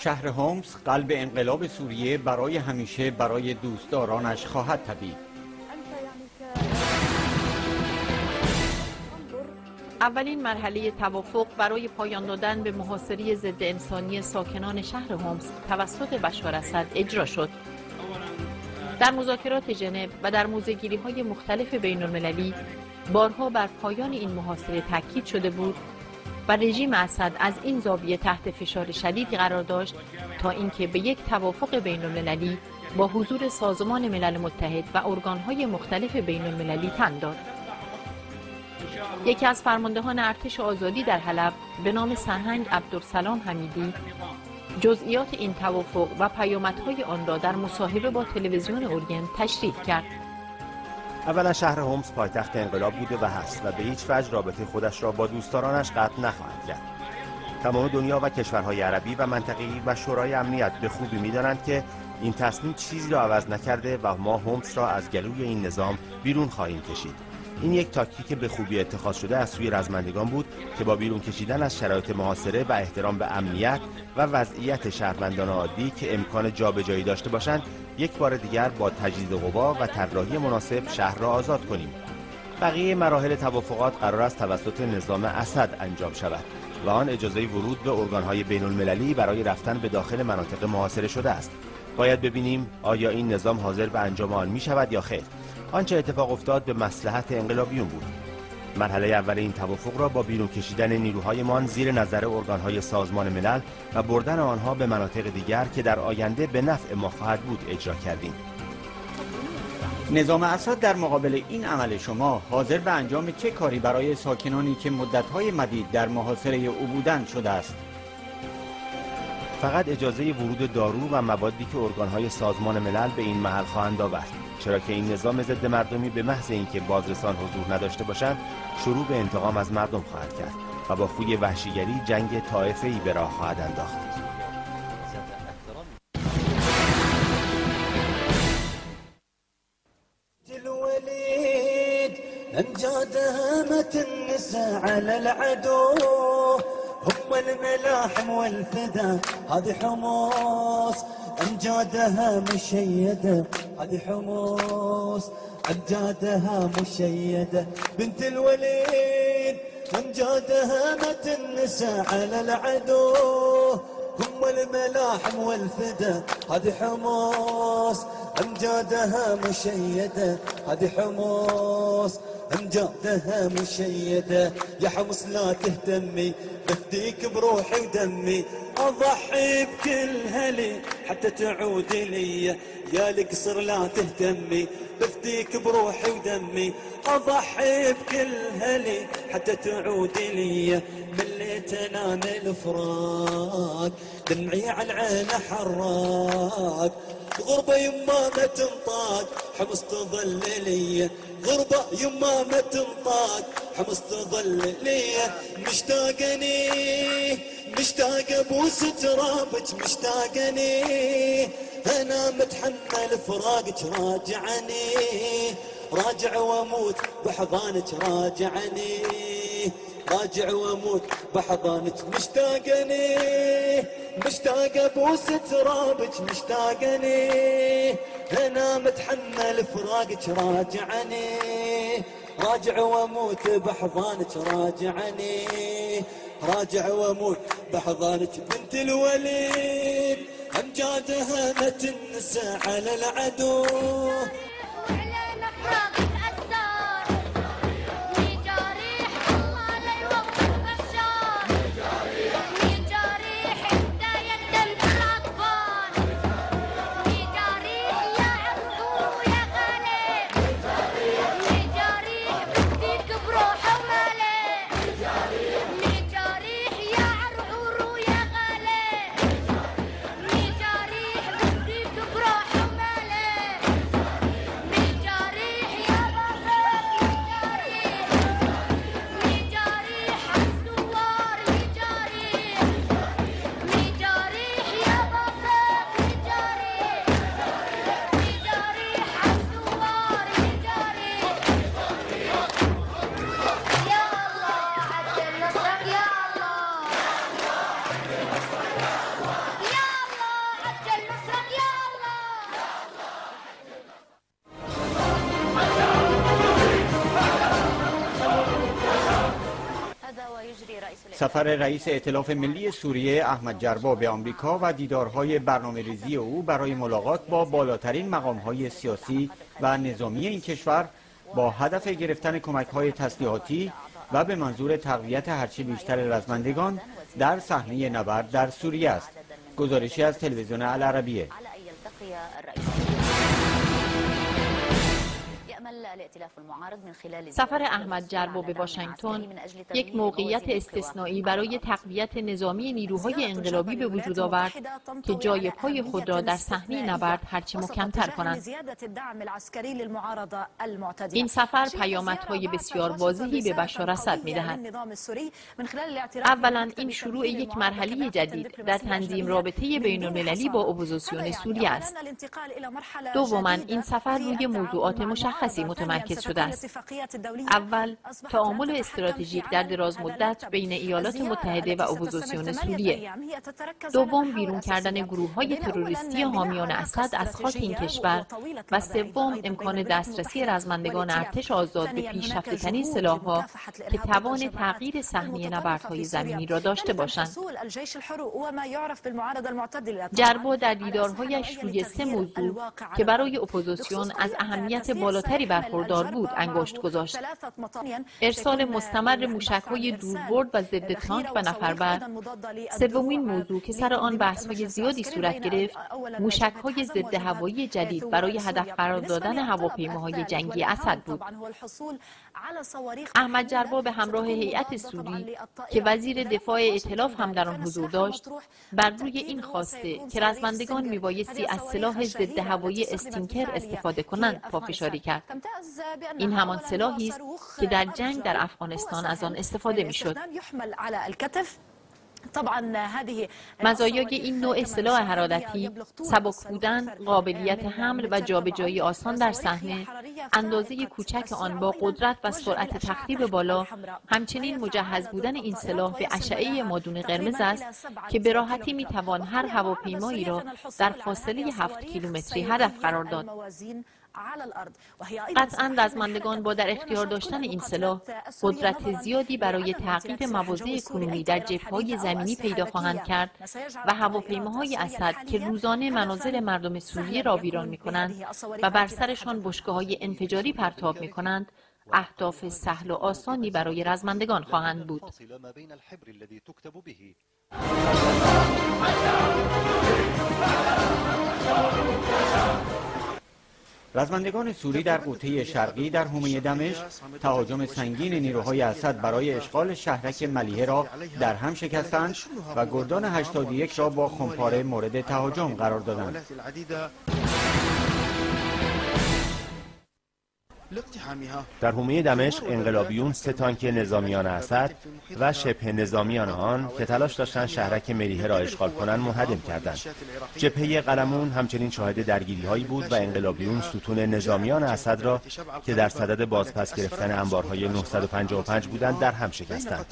شهر هومس قلب انقلاب سوریه برای همیشه برای دوستدارانش خواهد تپید. اولین مرحله توافق برای پایان دادن به محاصره ضد انسانی ساکنان شهر هومس توسط بشار اسد اجرا شد. در مذاکرات ژنو و در موضع‌گیری‌های مختلف بین‌المللی بارها بر پایان این محاصره تاکید شده بود و رژیم اسد از این زاویه تحت فشار شدیدی قرار داشت تا اینکه به یک توافق بین‌المللی با حضور سازمان ملل متحد و ارگان‌های مختلف بین‌المللی تن داد. یکی از فرماندهان ارتش آزادی در حلب به نام سرهنگ عبدالسلام حمیدی جزئیات این توافق و پیامدهای آن را در مصاحبه با تلویزیون اورینت تشریح کرد. اولا شهر هومس پایتخت انقلاب بوده و هست و به هیچ وجه رابطه خودش را با دوستدارانش قطع نخواهد کرد. تمام دنیا و کشورهای عربی و منطقه‌ای و شورای امنیت به خوبی می‌دانند که این تصمیم چیزی را عوض نکرده و ما هومس را از گلوی این نظام بیرون خواهیم کشید. این یک تاکتیک به خوبی اتخاذ شده از سوی رزمندگان بود که با بیرون کشیدن از شرایط محاصره و احترام به امنیت و وضعیت شهروندان عادی که امکان جابجایی داشته باشند، یک بار دیگر با تجدید قوا و طراحی مناسب شهر را آزاد کنیم. بقیه مراحل توافقات قرار است توسط نظام اسد انجام شود و آن اجازه ورود به ارگان‌های بین‌المللی برای رفتن به داخل مناطق محاصره شده است. باید ببینیم آیا این نظام حاضر به انجام آن می شود یا خیر. آنچه اتفاق افتاد به مصلحت انقلابیون بود. مرحله اول این توافق را با بیرون کشیدن نیروهایمان زیر نظر ارگان‌های سازمان ملل و بردن آنها به مناطق دیگر که در آینده به نفع ما خواهد بود اجرا کردیم. نظام اسد در مقابل این عمل شما حاضر به انجام چه کاری برای ساکنانی که مدت‌های مدید در محاصره او بودند شده است؟ فقط اجازه ورود دارو و موادی که ارگان‌های سازمان ملل به این محل خواهند آورد، چرا که این نظام ضد مردمی به محض اینکه بازرسان حضور نداشته باشند شروع به انتقام از مردم خواهد کرد و با خوی وحشیگری جنگ طائفه‌ای به راه خواهد انداخت. الوليد امجاد هامة النساء على العدو هم الملاحم والفدا هذه حمص امجادها مشيدة هذه حمص امجادها مشيدة بنت الوليد امجاد هامة النساء على العدو هم الملاحم والفدا هذه حمص امجادها مشيدة هذه حمص امجادها مشيدة يا حمص لا تهتمي بفديك بروحي ودمي اضحي بكل هلي حتى تعودي لي يا القصر لا تهتمي بفديك بروحي ودمي اضحي بكل هلي حتى تعودي لي مليت انام الفراق دمعي على العين حراق غربة يما ما تنطاق حمص تظل لي غربة يما ما تنطاق حمص تظل لي مشتاقني مشتاق ابوس ترابك مشتاقني انا متحمل فراقك راجعني راجع واموت بحضانك راجعني راجع واموت بحضانك مشتاقني مشتاق ابوس ترابك مشتاقني انا متحمل فراقك راجعني راجع واموت بحضانك راجعني راجع واموت بحضانك بنت الوليد امجادها ما تنسى على العدو سفر رئیس ائتلاف ملی سوریه احمد جربا به آمریکا و دیدارهای برنامه‌ریزی او برای ملاقات با بالاترین مقام‌های سیاسی و نظامی این کشور با هدف گرفتن کمک‌های تسلیحاتی و به منظور تقویت هرچه بیشتر رزمندگان در صحنه نبرد در سوریه است. گزارشی از تلویزیون العربیه. سفر احمد جربا به واشنگتن یک موقعیت استثنایی برای تقویت نظامی نیروهای انقلابی به وجود آورد که جای پای خود را در صحنه نبرد هرچه محکم‌تر کنند. این سفر پیامدهای بسیار واضحی به بشار اسد می‌دهد. اولا این شروع یک مرحله جدید در تنظیم رابطه بین‌المللی با اپوزیسیون سوریه است. دوما این سفر روی موضوعات مشخصی متمرکز شده است. اول، تعامل استراتژیک در دراز مدت بین ایالات متحده و اپوزیسیون سوریه. دوم، بیرون کردن گروه‌های تروریستی حامیان اسد از خاک این کشور و سوم، امکان دسترسی رزمندگان ارتش آزاد به پیشرفته‌ترین سلاح‌ها که توان تغییر صحنه نبردهای زمینی را داشته باشند. جربا در دیدارهایش روی 3 موضوع که برای اپوزیسیون از اهمیت بالاتری برخوردار بود انگشت گذاشت: ارسال مستمر موشک‌های دوربرد و ضد تانک و نفربر. سومین موضوع که سر آن بحث‌های زیادی صورت گرفت، موشک‌های ضد هوایی جدید برای هدف قرار دادن هواپیماهای جنگی اسد بود. احمد جربا به همراه هیئت سوری که وزیر دفاع ائتلاف هم در آن حضور داشت، بر روی این خواسته که رزمندگان میبایستی از سلاح ضد هوایی استینکر استفاده کنند پافشاری کرد. این همان سلاحی است که در جنگ در افغانستان از آن استفاده میشد. مزایای این نوع سلاح حرارتی، سبک بودن، قابلیت حمل و جابجایی آسان در صحنه، اندازه کوچک آن با قدرت و سرعت تخریب بالا، همچنین مجهز بودن این سلاح به اشعه مادون قرمز است که به راحتی میتوان هر هواپیمایی را در فاصله 7 کیلومتری هدف قرار داد. قطعاً رزمندگان با در اختیار داشتن این سلاح قدرت زیادی برای تغییر مواضع کنونی در جبهه‌های زمینی پیدا خواهند کرد و هواپیماهای اسد که روزانه منازل مردم سوریه را ویران می‌کنند و بر سرشان بشکه‌های انفجاری پرتاب می‌کنند، اهداف سهل و آسانی برای رزمندگان خواهند بود. رزمندگان سوری در قوطه شرقی در حومه دمشق تهاجم سنگین نیروهای اسد برای اشغال شهرک ملیحه را در هم شکستند و گردان 81 را با خمپاره مورد تهاجم قرار دادند. در حومه دمشق انقلابیون 3 تانک نظامیان اسد و شبه نظامیان آن که تلاش داشتند شهرک ملیحه را اشغال کنند منهدم کردند. جبهه قلمون همچنین شاهد درگیری‌هایی بود و انقلابیون ستون نظامیان اسد را که در صدد بازپس گرفتن انبارهای 955 بودند در هم شکستند.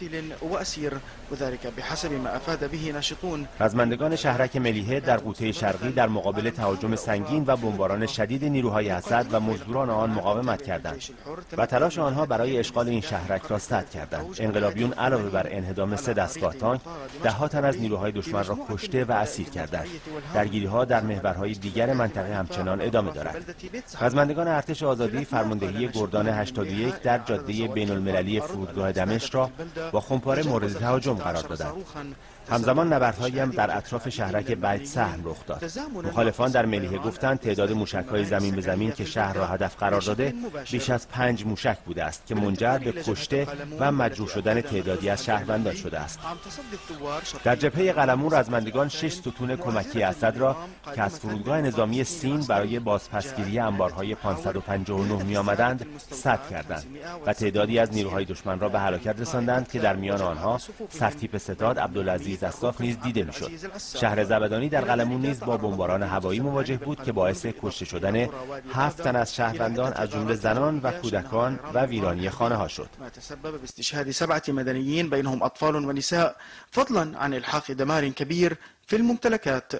رزمندگان شهرک ملیحه در قوطه شرقی در مقابل تهاجم سنگین و بمباران شدید نیروهای اسد و مزدوران آن مقاومت کردند و تلاش آنها برای اشغال این شهرک را سد کردند. انقلابیون علاوه بر انهدام 3 دستگاه تانک، 10 تن از نیروهای دشمن را کشته و اسیر کردند. درگیری‌ها در محورهای دیگر منطقه همچنان ادامه دارد. رزمندگان ارتش آزادی فرماندهی گردان 81 در جاده بین‌المللی فرودگاه دمشق را با خمپاره مورد تهاجم قرار دادند. همزمان نبردهایی هم در اطراف شهرک بیت سهم رخ داد. مخالفان در ملیحه گفتند تعداد موشک‌های زمین به زمین که شهر را هدف قرار داده بیش از 5 موشک بوده است که منجر به کشته و مجروح شدن تعدادی از شهروندان شده است. در جبهه قلمون رزمندگان 6 ستون کمکی اسد را که از فرودگاه نظامی سین برای بازپسگیری انبارهای 559 می آمدند سد کردند و تعدادی از نیروهای دشمن را به هلاکت رساندند که در میان آنها سرتیپ ستاد عبدالعزیز اصاف نیز دیده میشد. شهر زبدانی در قلمون نیز با بمباران هوایی مواجه بود که باعث کشته شدن 7 تن از شهروندان از جمله زنان و کودکان و ویرانی خانه ها شد. تسبب باستشهاد 7 مدنيين بينهم أطفال ونساء فضلا عن إلحاق دمار كبير في الممتلكات.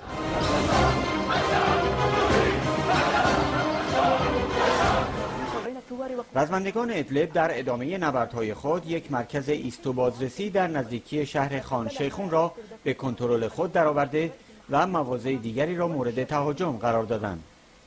رزمندگان ادلب در ادامه نبردهای خود یک مرکز ایست و بازرسی در نزدیکی شهر خان شیخون را به کنترل خود درآورده و مواضع دیگری را مورد تهاجم قرار دادند.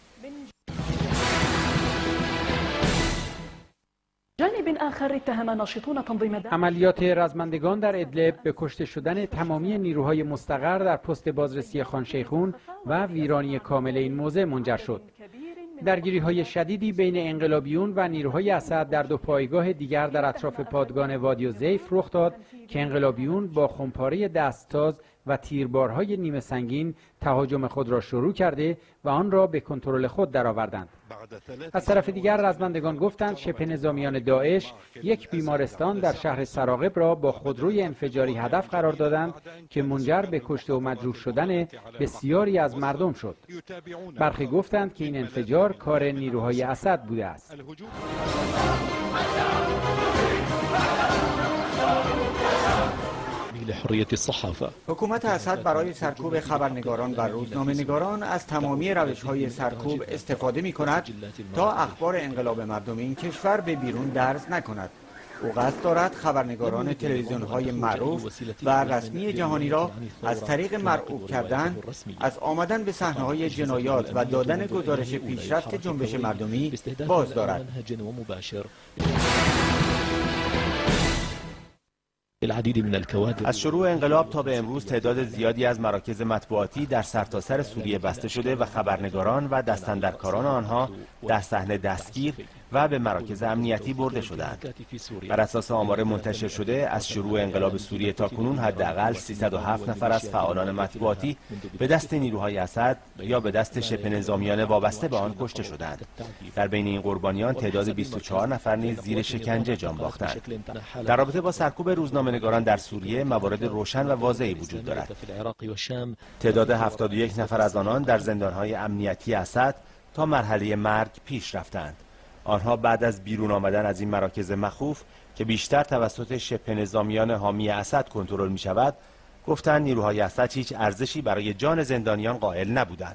عملیات رزمندگان در ادلب به کشته شدن تمامی نیروهای مستقر در پست بازرسی خان شیخون و ویرانی کامل این موضع منجر شد. درگیری‌های شدیدی بین انقلابیون و نیروهای اسد در دو پایگاه دیگر در اطراف پادگان وادی الزیف رخ داد که انقلابیون با خمپاره دستتاز و تیربارهای نیمه سنگین تهاجم خود را شروع کرده و آن را به کنترل خود درآوردند. از طرف دیگر رزمندگان گفتند شبه نظامیان داعش یک بیمارستان در شهر سراقب را با خودروی انفجاری هدف قرار دادند که منجر به کشته و مجروح شدن بسیاری از مردم شد. برخی گفتند که این انفجار کار نیروهای اسد بوده است. حکومت اسد برای سرکوب خبرنگاران و روزنامه‌نگاران از تمامی روش‌های سرکوب استفاده می‌کند تا اخبار انقلاب مردم این کشور به بیرون درز نکند. او قصد دارد خبرنگاران تلویزیون‌های معروف و رسمی جهانی را از طریق مرغوب کردن از آمدن به صحنه‌های جنایات و دادن گزارش پیشرفت جنبش مردمی باز دارد. از شروع انقلاب تا به امروز تعداد زیادی از مراکز مطبوعاتی در سرتاسر سوریه بسته شده و خبرنگاران و دستاندرکاران آنها در صحنه دستگیر و به مراکز امنیتی برده شدند. بر اساس آمار منتشر شده از شروع انقلاب سوریه تا کنون حداقل 307 نفر از فعالان مطبوعاتی به دست نیروهای اسد یا به دست شبه نظامیان وابسته به آن کشته شدند. در بین این قربانیان تعداد 24 نفر نیز زیر شکنجه جان باختند. در رابطه با سرکوب روزنامه‌نگاران در سوریه موارد روشن و واضحی وجود دارد. تعداد 71 نفر از آنان در زندان‌های امنیتی اسد تا مرحله مرگ پیش رفتند. آنها بعد از بیرون آمدن از این مراکز مخوف که بیشتر توسط شبه نظامیان حامی اسد کنترل می شود، گفتند نیروهای اسد هیچ ارزشی برای جان زندانیان قائل نبودند.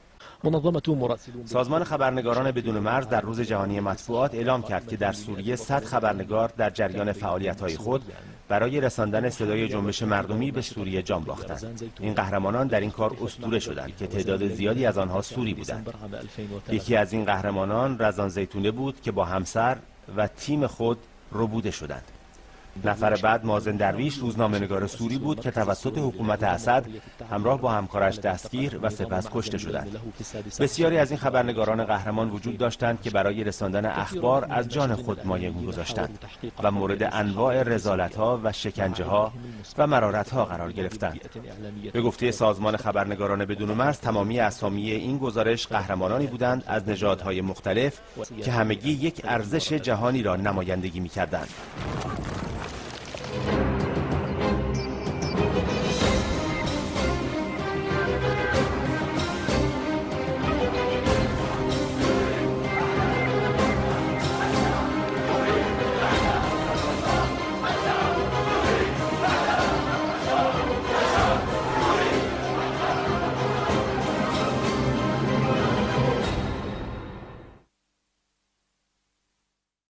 سازمان خبرنگاران بدون مرز در روز جهانی مطبوعات اعلام کرد که در سوریه 100 خبرنگار در جریان فعالیت‌های خود برای رساندن صدای جنبش مردمی به سوریه جان باختند. این قهرمانان در این کار اسطوره شدند که تعداد زیادی از آنها سوری بودند. یکی از این قهرمانان رضوان زیتونه بود که با همسر و تیم خود ربوده شدند. نفر بعد مازن درویش روزنامه‌نگار سوری بود که توسط حکومت اسد همراه با همکارش دستگیر و سپس کشته شدند. بسیاری از این خبرنگاران قهرمان وجود داشتند که برای رساندن اخبار از جان خود مایه می‌گذاشتند و مورد انواع رذالت‌ها و شکنجه‌ها و مرارت‌ها قرار گرفتند. به گفته سازمان خبرنگاران بدون مرز تمامی اسامی این گزارش قهرمانانی بودند از نژادهای مختلف که همگی یک ارزش جهانی را نمایندگی می‌کردند.